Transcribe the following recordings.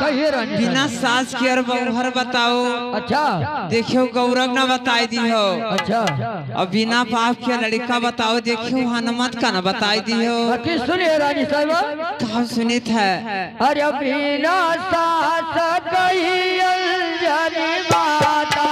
कहिए रानी बिना सास के और बहुहर बताओ। अच्छा देखियो गौरव न बताई दी हो। अच्छा और बिना बाप के लड़का बताओ देखियो हनुमत का न बताई दी हो। सुनिए रानी साहब कहा सुनित है। अरे बिना सास कहिए जानी माता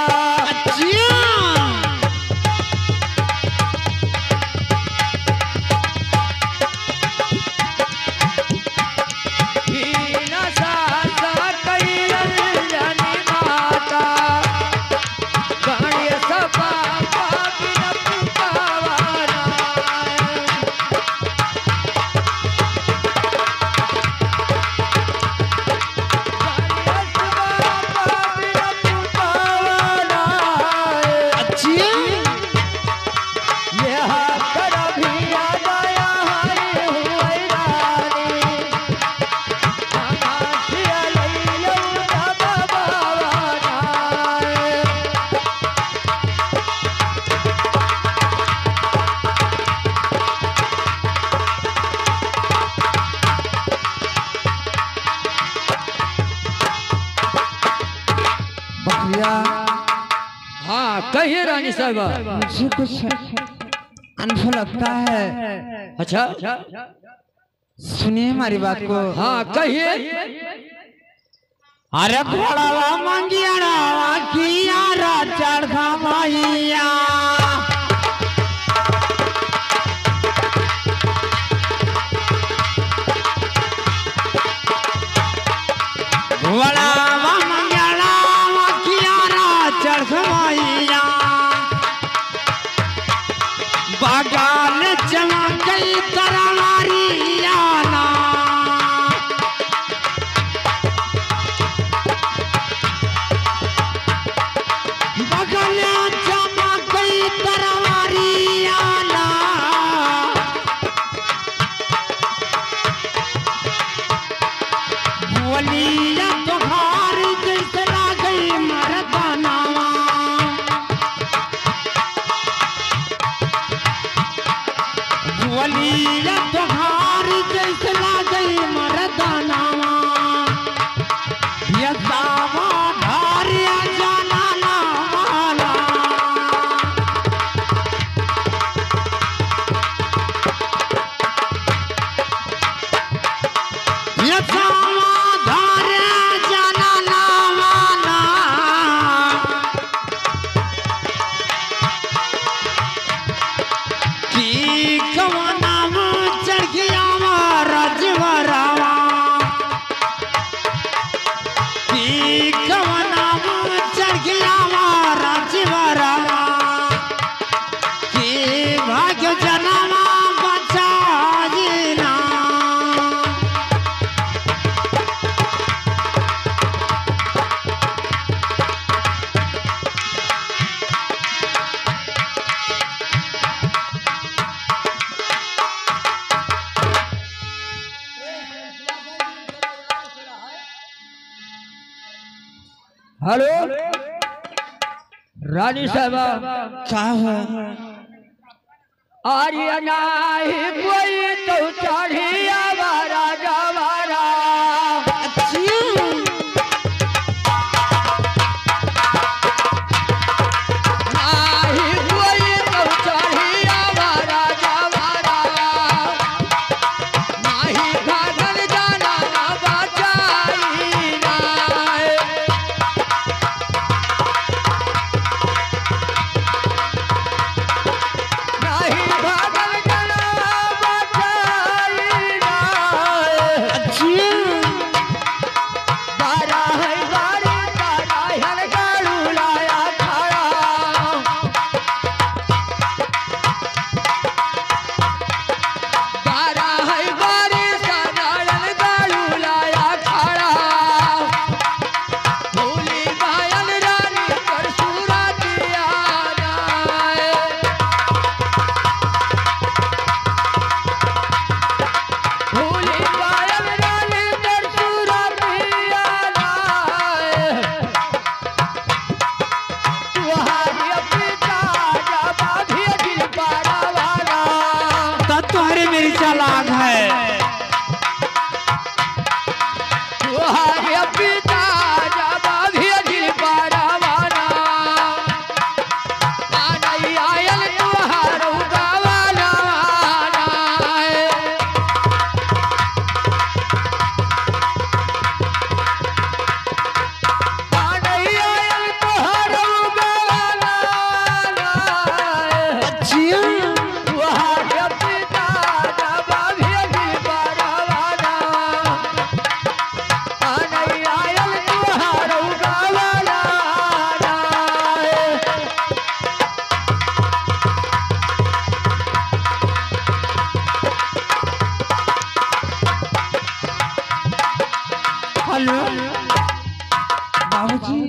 हाँ कहिए रानी साहबा। मुझे कुछ अनुभव लगता है। अच्छा सुनिए हमारी बात को। हाँ कहिए। अरे घोड़ावा मंगियाड़ा किया चढ़ भैया घोड़ावा मंगियाड़ा किया चढ़ भैया बागान चमकई तरवारिया हेलो रानी साहबा क्या है। आर्य नाही कोई तो चढ़िया राजा वारा हेलो बाबूजी,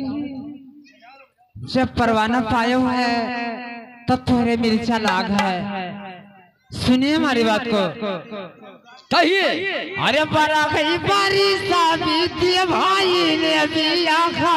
जब परवाना पायो है तब तुम्हारे मिर्चा लाग है। सुनिए हमारी बात को। कहिए। अरे बड़ा गई बारिश बीती भाई ने भी आखा,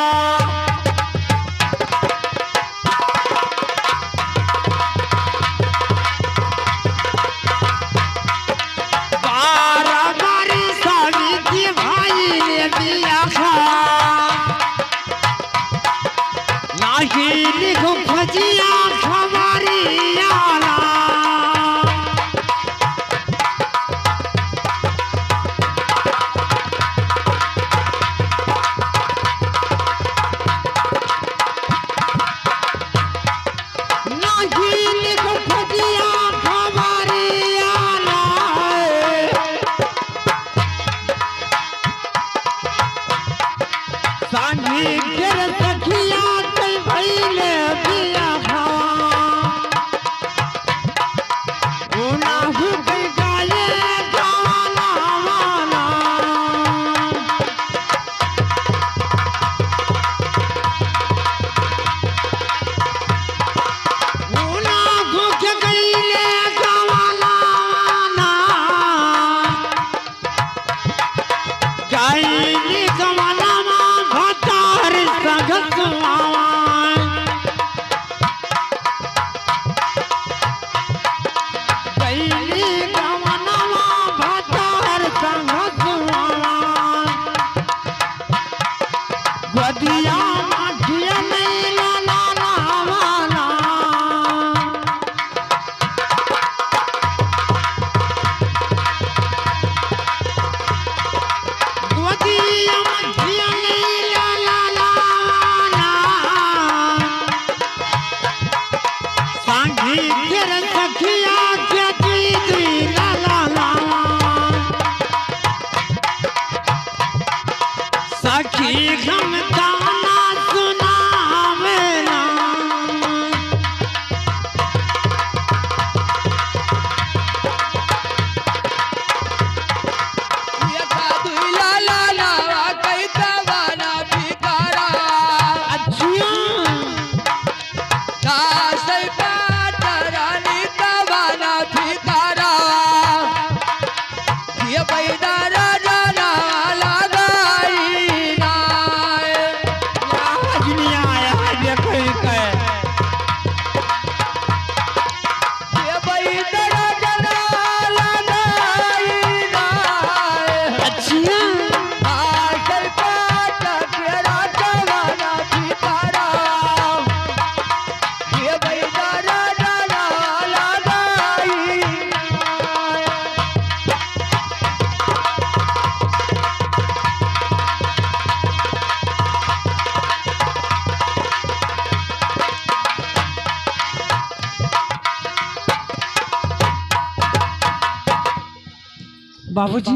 बाबूजी।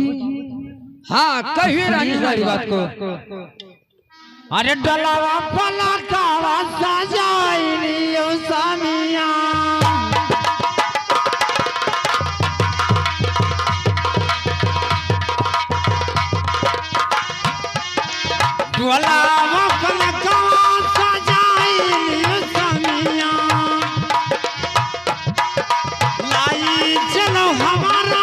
हाँ कहिए रानी सारी बात को। अरे डलावा पला कावा सजाई लियो सामिया, डलावा पला कावा सजाई लियो सामिया, लाई चलो हमारा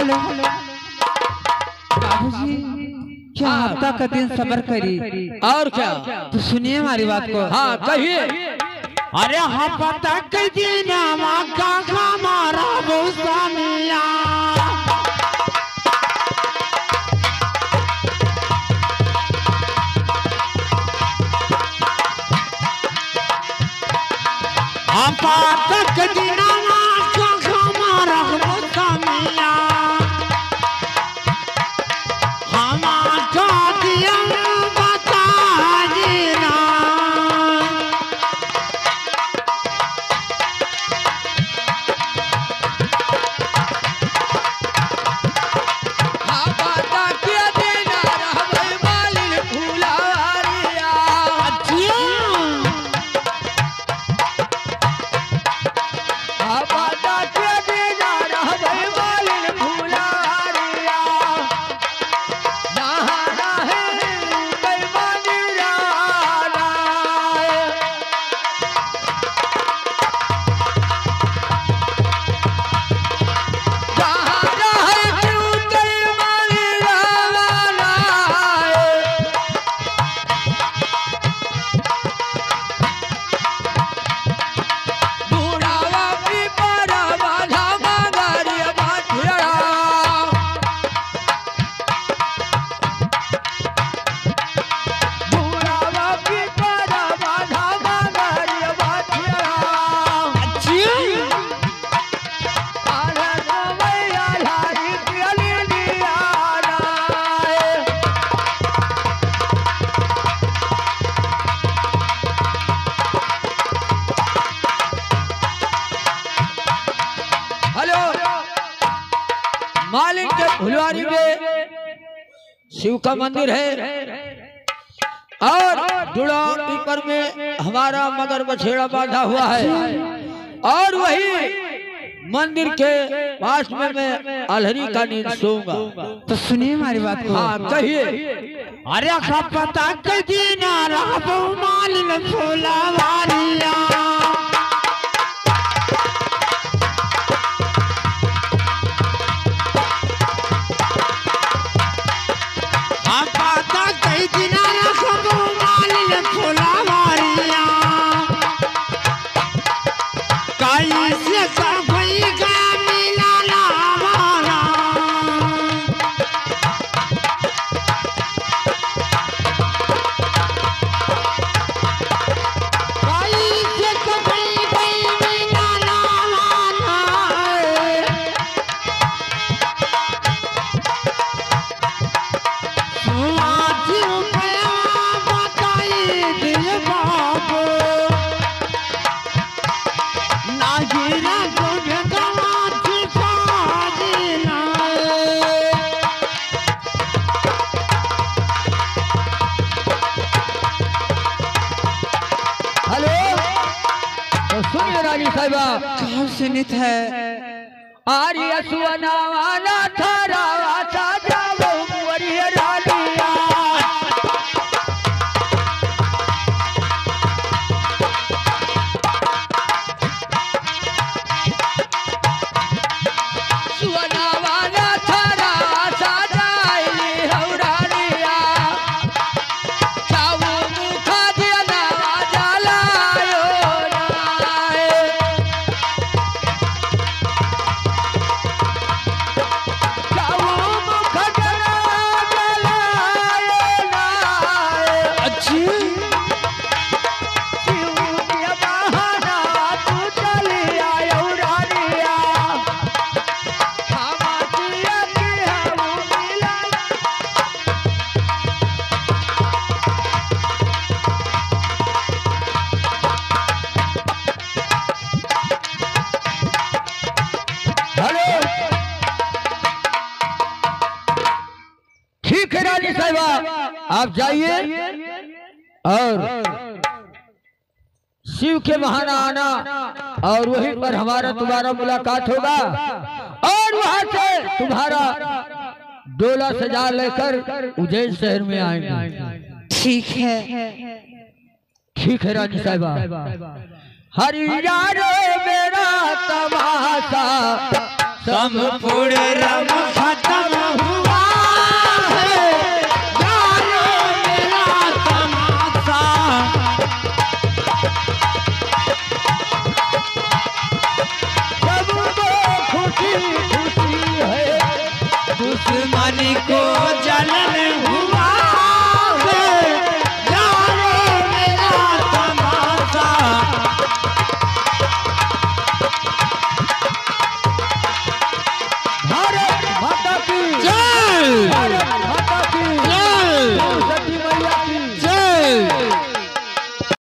हेलो बाबूजी, क्या हफ्ता का दिन सब्र करी। और क्या? तो सुनिए हमारी बात को। हाँ कहिए। अरे हफ्ता के दिन का हमारा भूसानिया तक दिना हमारा भूसानिया हमारा दिया बता देना। मालिक के फुलवारी में शिव का मंदिर है और जुड़ा पीपर में हमारा मगर बछेड़ा बांधा हुआ है और वही मंदिर के पास में मैं अलहरी का नींद सोऊंगा। तो सुनिए हमारी बात को। हाँ कहिए। अरे पता के दिन मालिन फुलवारिया कहाँ से नित है आर्य सुना वाला थारा वाचा जाओ मुरिया रानिया सुना वाला थारा वाचा जाए हौरानिया चावो मुखा दिया ना जलायो आप जाइए और शिव के वहां आना और वहीं पर हमारा तुम्हारा मुलाकात होगा और वहां से तुम्हारा डोला सजा लेकर उज्जैन शहर में आएंगे। ठीक है रानी साहिबा। हरियाणा मेरा तमाशा संपूर्ण खत्म हुआ है जानो मेरा तमाशा। सबको खुशी खुशी है, दुश्मनी को जलन हुआ